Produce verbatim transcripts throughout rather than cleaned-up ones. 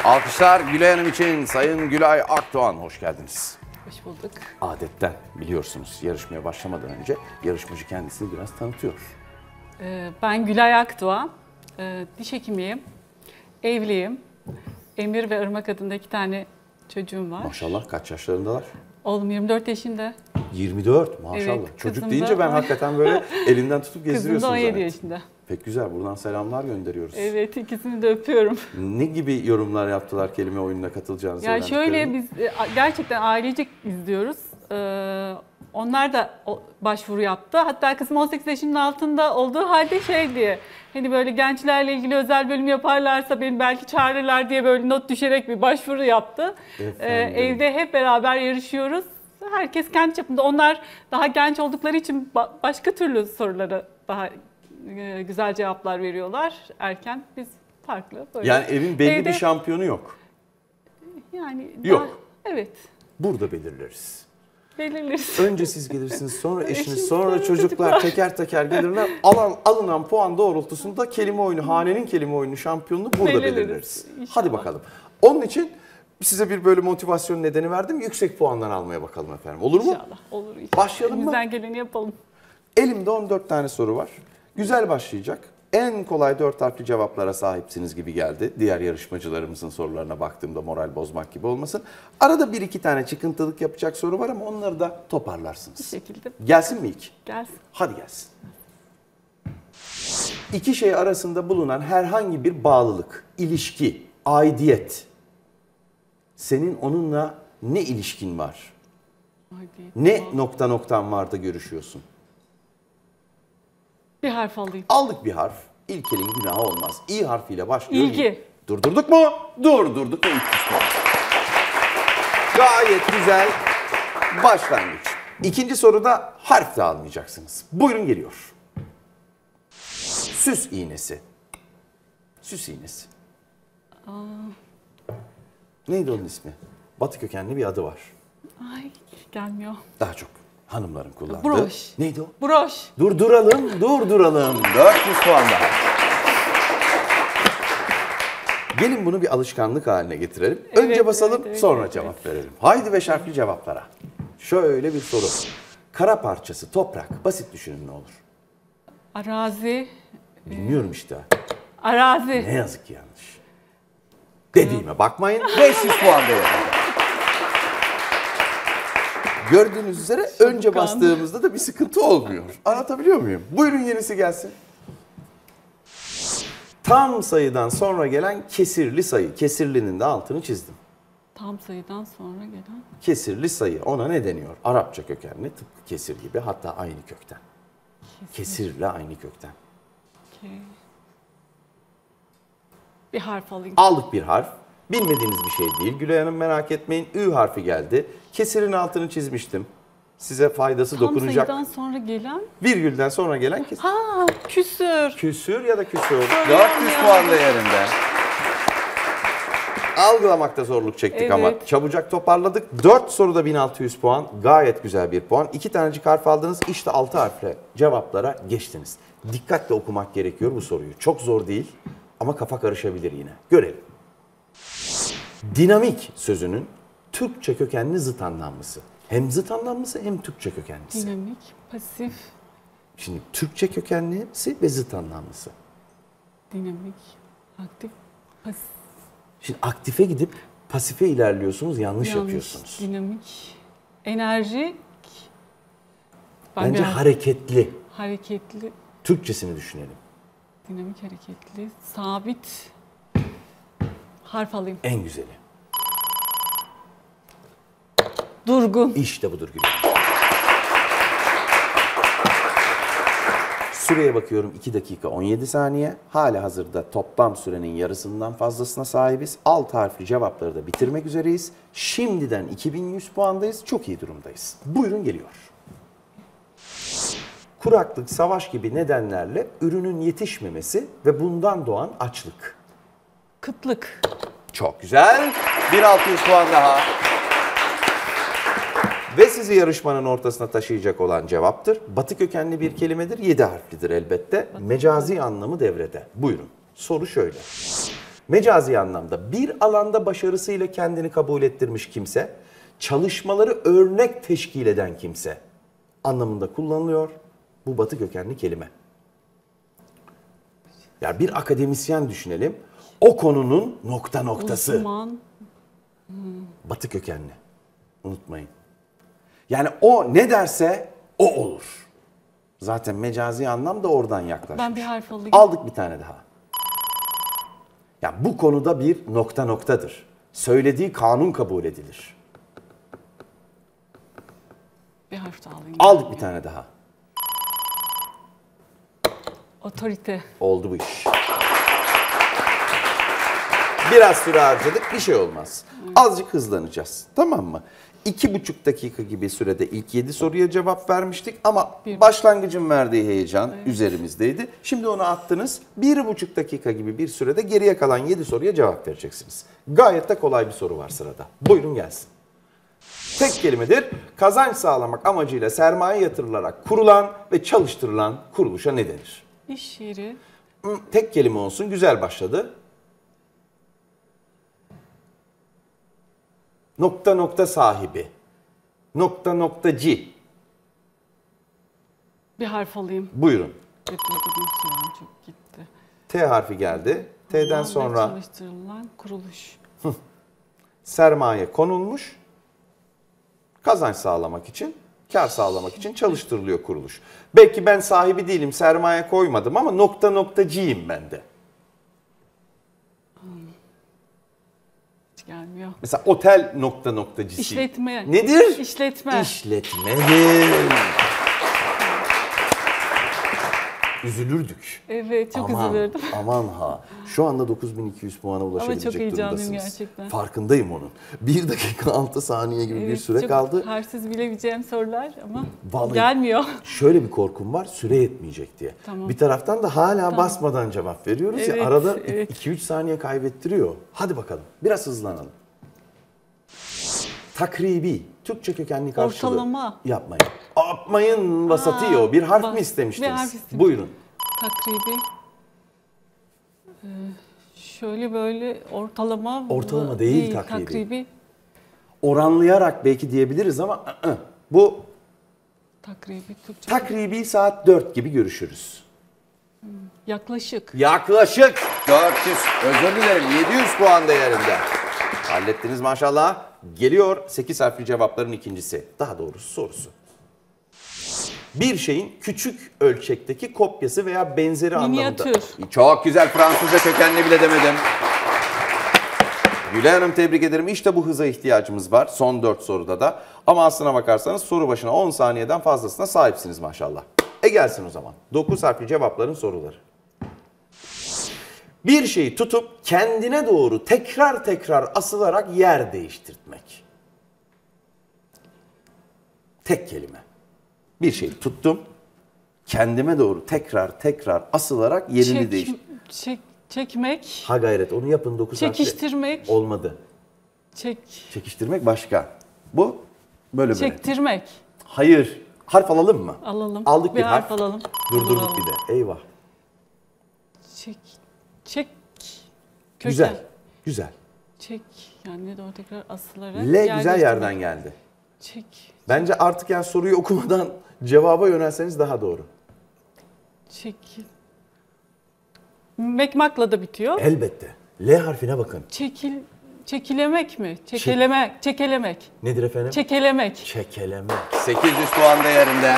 Alkışlar Gülay Hanım için. Sayın Gülay Akdoğan, hoş geldiniz. Hoş bulduk. Adetten biliyorsunuz yarışmaya başlamadan önce yarışmacı kendisini biraz tanıtıyor. Ee, ben Gülay Akdoğan, ee, diş hekimiyim, evliyim. Emir ve Irmak adında iki tane çocuğum var. Maşallah, kaç yaşlarındalar? Oğlum yirmi dört yaşında. yirmi dört maşallah. Evet, Çocuk kızım deyince da- ben hakikaten böyle elinden tutup Kızım gezdiriyorsunuz. da on yedi zannettim. yaşında. Pek güzel, buradan selamlar gönderiyoruz. Evet, ikisini de öpüyorum. Ne gibi yorumlar yaptılar kelime oyununa katılacağınızı Ya şöyle öğrendiklerinde? biz e, gerçekten ailecek izliyoruz. Ee, onlar da o- başvuru yaptı. Hatta kızım on sekiz yaşının altında olduğu halde şey diye, hani böyle gençlerle ilgili özel bölüm yaparlarsa beni belki çağırırlar diye böyle not düşerek bir başvuru yaptı. Ee, Efendim. evde hep beraber yarışıyoruz. Herkes kendi çapında. Onlar daha genç oldukları için ba- başka türlü sorulara daha e, güzel cevaplar veriyorlar erken. Biz farklı böyle. Yani evin belli Evde- bir şampiyonu yok. Yani Yok. daha- evet. Burada belirleriz. Belirleriz. Önce siz gelirsiniz, sonra eşiniz, Eşim, sonra sonra çocuklar, çocuklar. teker teker gelirler. Alan, alınan puan doğrultusunda kelime oyunu, hanenin kelime oyunu şampiyonunu burada Belirleriz, belirleriz. inşallah. Hadi bakalım. Onun için size bir böyle motivasyon nedeni verdim. Yüksek puanlar almaya bakalım efendim. Olur mu? İnşallah olur. İnşallah. Başlayalım mı? Elimizden geleni yapalım. Elimde on dört tane soru var. Güzel başlayacak. En kolay dört harfli cevaplara sahipsiniz gibi geldi. Diğer yarışmacılarımızın sorularına baktığımda moral bozmak gibi olmasın. Arada bir iki tane çıkıntılık yapacak soru var ama onları da Bir toparlarsınız. şekilde Gelsin mi ilk? gelsin. Hadi gelsin. İki şey arasında bulunan herhangi bir bağlılık, ilişki, aidiyet. Senin onunla ne ilişkin var? Haydi. Ne nokta noktan var da görüşüyorsun? Bir harf alayım. Aldık bir harf. İlk elin günahı olmaz. İ harfiyle başlıyor. İlgi. Durdurduk mu? Durdurduk ve üç yüz puan. Gayet güzel başlangıç. İkinci soruda harf de almayacaksınız. Buyurun geliyor. Süs iğnesi. Süs iğnesi. Neydi onun ismi? Batı kökenli bir adı var. Ay gelmiyor. Daha çok hanımların kullandığı. Broş. Neydi o? Broş. Durduralım, durduralım. dört yüz puan daha. Gelin bunu bir alışkanlık haline getirelim. Önce Evet, basalım, evet, evet, sonra evet, cevap verelim. Haydi beş harfli cevaplara. Şöyle bir soru. Kara parçası, toprak. Basit düşünün ne olur. Arazi. Bilmiyorum işte. Arazi. Ne yazık ki yanlış. Dediğime bakmayın. beş yüz puan değerinde. Gördüğünüz üzere önce bastığımızda da bir sıkıntı olmuyor. Anlatabiliyor muyum? Buyurun yenisi gelsin. Tam sayıdan sonra gelen kesirli sayı. Kesirlinin de altını çizdim. Tam sayıdan sonra gelen. Kesirli sayı. Ona ne deniyor? Arapça kökenli, tıpkı kesir gibi, hatta aynı kökten. Kesirle aynı kökten. Okey. Bir harf alayım. Aldık bir harf. Bilmediğiniz bir şey değil. Gülay Hanım merak etmeyin. Ü harfi geldi. Kesirin altını çizmiştim. Size faydası Tam dokunacak. sayıdan sonra gelen. Virgülden sonra gelen kesir. Ha küsür. Küsür ya da küsür. Soruyorum dört yüz ya. puan değerinde. Algılamakta zorluk çektik Evet. ama çabucak toparladık. dört soruda bin altı yüz puan. Gayet güzel bir puan. İki tanecik harf aldınız. İşte altı harfle cevaplara geçtiniz. Dikkatle okumak gerekiyor bu soruyu. Çok zor değil ama kafa karışabilir yine. Görelim. Dinamik sözünün Türkçe kökenli zıt anlamlısı. Hem zıt anlamlısı hem Türkçe kökenlisi. Dinamik, pasif, Şimdi Türkçe kökenlisi ve zıt anlamlısı. dinamik, aktif, pasif. Şimdi aktife gidip pasife ilerliyorsunuz, yanlış, Yanlış, yapıyorsunuz. dinamik, enerji. Ben Bence biraz hareketli. hareketli, Türkçesini düşünelim. dinamik hareketli, sabit. Harf alayım. En güzeli. Durgun. İşte budur Gülay. Süreye bakıyorum iki dakika on yedi saniye. Hala hazırda toplam sürenin yarısından fazlasına sahibiz. altı harfli cevapları da bitirmek üzereyiz. Şimdiden iki bin yüz puandayız. Çok iyi durumdayız. Buyurun geliyor. Kuraklık, savaş gibi nedenlerle ürünün yetişmemesi ve bundan doğan açlık. Kıtlık. Çok güzel. bin altı yüz puan daha. Ve sizi yarışmanın ortasına taşıyacak olan cevaptır. Batı kökenli bir kelimedir. yedi harflidir elbette. Mecazi anlamı devrede. Buyurun. Soru şöyle. Mecazi anlamda bir alanda başarısıyla kendini kabul ettirmiş kimse, çalışmaları örnek teşkil eden kimse anlamında kullanılıyor bu Batı kökenli kelime. Yani bir akademisyen düşünelim. O konunun nokta noktası. Uzman. Batı kökenli. Unutmayın. Yani o ne derse o olur. Zaten mecazi anlam da oradan yaklaşmış. Ben bir harf alayım. Aldık bir tane daha. Yani bu konuda bir nokta noktadır. Söylediği kanun kabul edilir. Bir harf daha alayım. Aldık bir tane daha. Otorite. Oldu bu iş. Biraz süre harcadık, bir şey olmaz. Azıcık hızlanacağız, tamam mı? İki buçuk dakika gibi sürede ilk yedi soruya cevap vermiştik ama Bir. başlangıcın verdiği heyecan üzerimizdeydi. Şimdi onu attınız, bir buçuk dakika gibi bir sürede geriye kalan yedi soruya cevap vereceksiniz. Gayet de kolay bir soru var sırada. Buyurun gelsin. Tek kelimedir, kazanç sağlamak amacıyla sermaye yatırılarak kurulan ve çalıştırılan kuruluşa ne denir? İş yeri. Hı, tek kelime olsun, güzel başladı. Nokta nokta sahibi. Nokta noktacı. Bir harf alayım. Buyurun. Bekledim, sürem çok gitti. T harfi geldi. T'den Kurulan ve sonra çalıştırılan kuruluş. sermaye konulmuş. Kazanç sağlamak için, kar sağlamak için çalıştırılıyor kuruluş. Belki ben sahibi değilim, sermaye koymadım ama nokta noktacıyım ben de. Hiç gelmiyor. Mesela otel nokta noktacısı. İşletme. Nedir? İşletme. İşletmedir. Üzülürdük. Evet, çok aman, üzülürdüm. Aman ha. Şu anda dokuz bin iki yüz puana ulaşabilecek çok heyecanlıyım durumdasınız. gerçekten. Farkındayım onun. bir dakika altı saniye gibi bir Evet, süre çok kaldı. harfsiz bilebileceğim sorular ama Vallahi gelmiyor. Şöyle bir korkum var, süre yetmeyecek diye. Tamam. Bir taraftan da hala basmadan cevap veriyoruz Evet, ya, arada evet. iki üç saniye kaybettiriyor. Hadi bakalım, biraz hızlanalım. Takribi, Türkçe kökenli karşılığı. Ortalama. Yapmayın. Yapmayın vasatı o. Bir harf bas- mi istemiştiniz? bir harf istedim. Buyurun. Takribi. Ee, şöyle böyle ortalama. Ortalama değil, takribi. Takribi. Oranlayarak belki diyebiliriz ama ı-ı. bu Takribi Türkçe. takribi saat dört gibi görüşürüz. Yaklaşık. Yaklaşık dört yüz, özür dilerim yedi yüz puan değerinde. Hallettiniz maşallah. Geliyor sekiz harfli cevapların ikincisi. Daha doğrusu sorusu. Bir şeyin küçük ölçekteki kopyası veya benzeri Minyatür. anlamında. Çok güzel, Fransızca kökenli bile demedim. Gülay Hanım, tebrik ederim. İşte bu hıza ihtiyacımız var son dört soruda da. Ama aslına bakarsanız soru başına on saniyeden fazlasına sahipsiniz maşallah. E gelsin o zaman. dokuz harfli cevapların soruları. Bir şeyi tutup kendine doğru tekrar tekrar asılarak yer değiştirtmek. Tek kelime. Bir şeyi tuttum, kendime doğru tekrar tekrar asılarak yerini Çek- değiştir. çek- çekmek. Ha gayret, onu yapın dokuz harfli. Çekiştirmek. Olmadı. Çek. Çekiştirmek başka. Bu böyle böyle. Çektirmek. Hayır. Harf alalım mı? Alalım. Aldık bir, bir harf. harf alalım. Durdurduk Alalım. bir de. Eyvah. Çek. Çek. Köken. Güzel. Güzel. Çek. Yani doğru tekrar asılarak. L güzel yerleştirmek. yerden geldi. Çek. Bence artık yani soruyu okumadan cevaba yönelseniz daha doğru. Çek. Mekmakla da bitiyor. Elbette. L harfine bakın. Çekil. Çekilemek mi? Çekelemek. Çekelemek. Nedir efendim? Çekelemek. Çekelemek. sekiz yüz puan değerinde.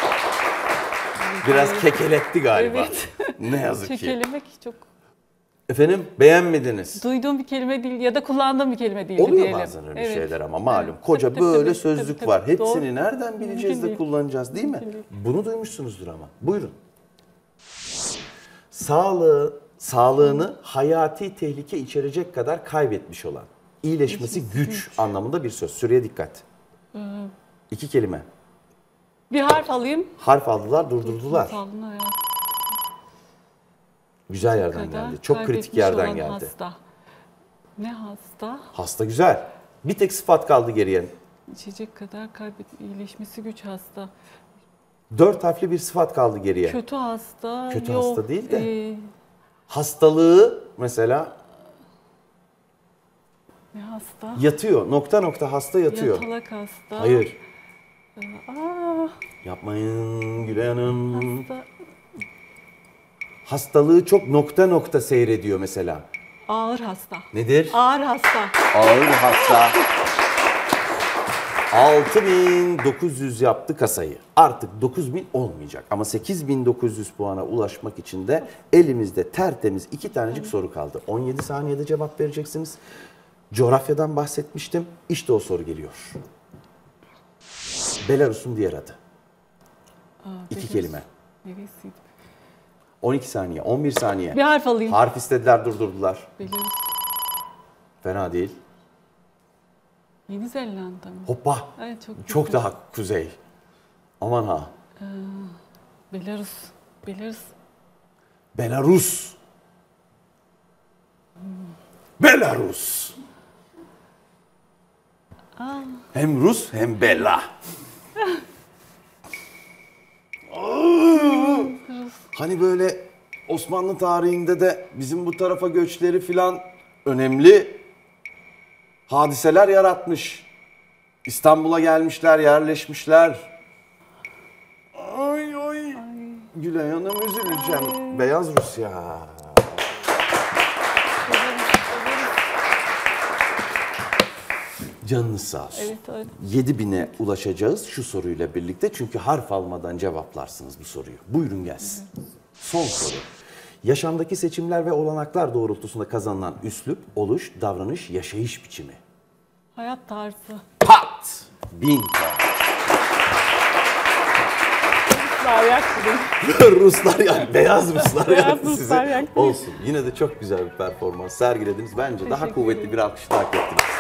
Biraz kekeletti galiba. Evet. Ne yazık ki. Çekelemek çok Efendim, beğenmediniz. duyduğum bir kelime değil ya da kullandığım bir kelime değil Oluyor diyelim. bazen öyle Evet. şeyler ama malum. Evet. Koca Tabii, tabii, böyle tabii, sözlük tabii, var. tabii. Hepsini Doğru. nereden bileceğiz Mümkün de değil. kullanacağız değil mi? Mümkün değil. Bunu duymuşsunuzdur ama. Buyurun. Sağlığı, sağlığını hayati tehlike içerecek kadar kaybetmiş olan, iyileşmesi güç anlamında bir söz. Süreye dikkat. Ee, İki kelime. bir harf alayım. Harf aldılar, durdurdular. Sağlığına hayat Güzel yerden kadar geldi. Çok kritik kaybetmiş yerden olan geldi. Hasta. Ne hasta? Hasta güzel. Bir tek sıfat kaldı geriye. İçecek kadar kaybet iyileşmesi güç hasta. Dört harfli bir sıfat kaldı geriye. Kötü hasta. Kötü yok, hasta değil de. e, Hastalığı mesela Ne hasta? Yatıyor. Nokta nokta hasta yatıyor. Yatalak hasta. Hayır. Aa, Yapmayın Gülay Hanım. hasta. Hastalığı çok nokta nokta seyrediyor mesela. Ağır hasta. Nedir? Ağır hasta. Ağır hasta. altı bin dokuz yüz yaptı kasayı. Artık dokuz bin olmayacak. Ama sekiz bin dokuz yüz puana ulaşmak için de elimizde tertemiz iki tanecik soru kaldı. on yedi saniyede cevap vereceksiniz. Coğrafyadan bahsetmiştim. İşte o soru geliyor. Belarus'un diğer adı. Aa, İki Belarus. kelime. Neresiydi? on iki saniye, on bir saniye. Bir harf alayım. Harf istediler, durdurdular. Belarus. Fena değil. Yeni Zelanda mı? Hoppa. Evet, çok Çok güzel. daha kuzey. Aman ha. Belarus. Belarus. Belarus. Belarus. Aa, Hem Rus hem Bela. Hani böyle Osmanlı tarihinde de bizim bu tarafa göçleri filan önemli hadiseler yaratmış. İstanbul'a gelmişler, yerleşmişler. Ay ay. Gülay Hanım üzüleceğim. Beyaz Rusya. Canınız sağ olsun. evet öyle. yedi bine ulaşacağız şu soruyla birlikte. Çünkü harf almadan cevaplarsınız bu soruyu. Buyurun gelsin. Son soru. Yaşamdaki seçimler ve olanaklar doğrultusunda kazanılan üslup, oluş, davranış, yaşayış biçimi. Hayat tarzı. Pat! Bin puan. Ruslar yaktı beni. Ruslar yani beyaz Ruslar Beyaz yaktı Ruslar sizi. yaktı. Olsun. Yine de çok güzel bir performans sergilediniz. Bence daha Teşekkür kuvvetli ederim. bir alkış hak ettiniz.